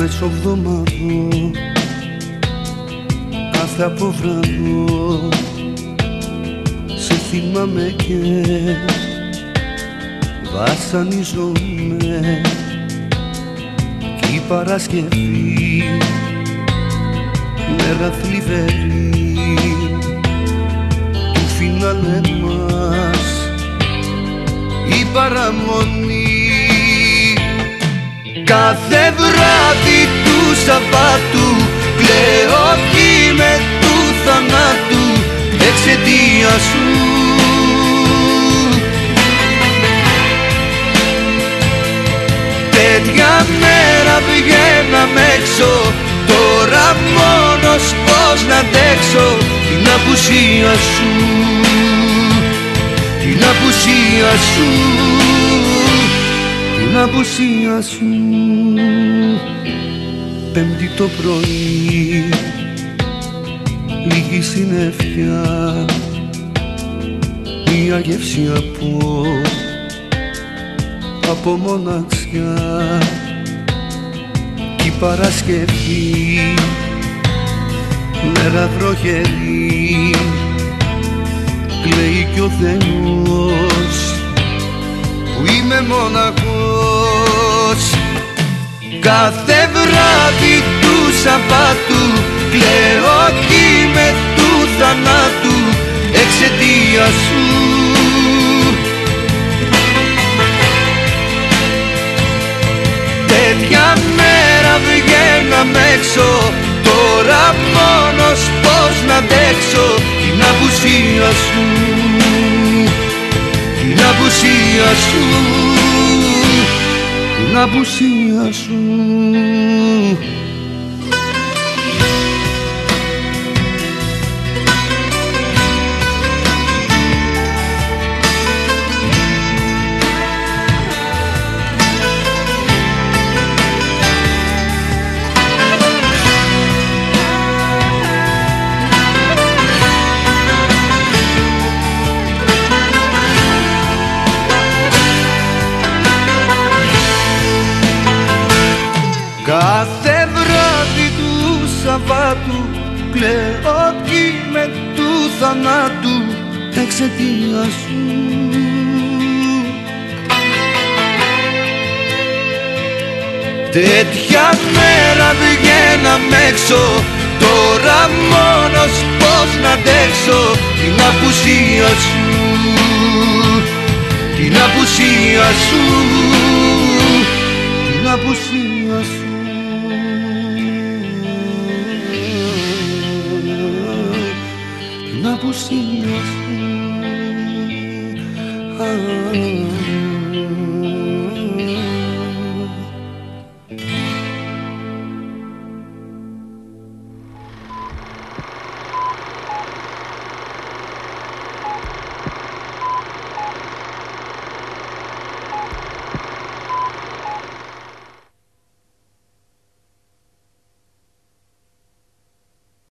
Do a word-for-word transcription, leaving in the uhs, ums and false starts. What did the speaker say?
μεσοβδομάδο, κάθε αποβράδο σε θυμάμαι και βασανίζομαι. Κι η Παρασκευή, μέρα θλιβερή του φινάλε μας, η παραμονή. Κάθε βράδυ του Σαββάτου κλαίω με του θανάτου εξαιτίας σου. Τέτοια μέρα βγαίναμε έξω, τώρα μόνος πώς να αντέξω την απουσία σου, την απουσία σου, την απουσία σου. Πέμπτη το πρωί, λίγη συννεφιά, μια γεύση από, από μοναξιά. Κι η Παρασκευή, μέρα βροχερή, κλαίει κι ο Θεός που είμαι μοναχός. Κάθε βράδυ του Σαββάτου κλαίω κι με του θανάτου εξαιτίας σου. Τέτοια μέρα βγαίναμε έξω, τώρα μόνος πώς να αντέξω την απουσία σου, την απουσία σου, την απουσία σου. Κάθε βράδυ του Σαββάτου κλαίω κι με του θανάτου εξαιτίας σου. Τέτοια μέρα βγαίναμε έξω, τώρα μόνος πώς να αντέξω την απουσία σου, την απουσία σου, την απουσία σου.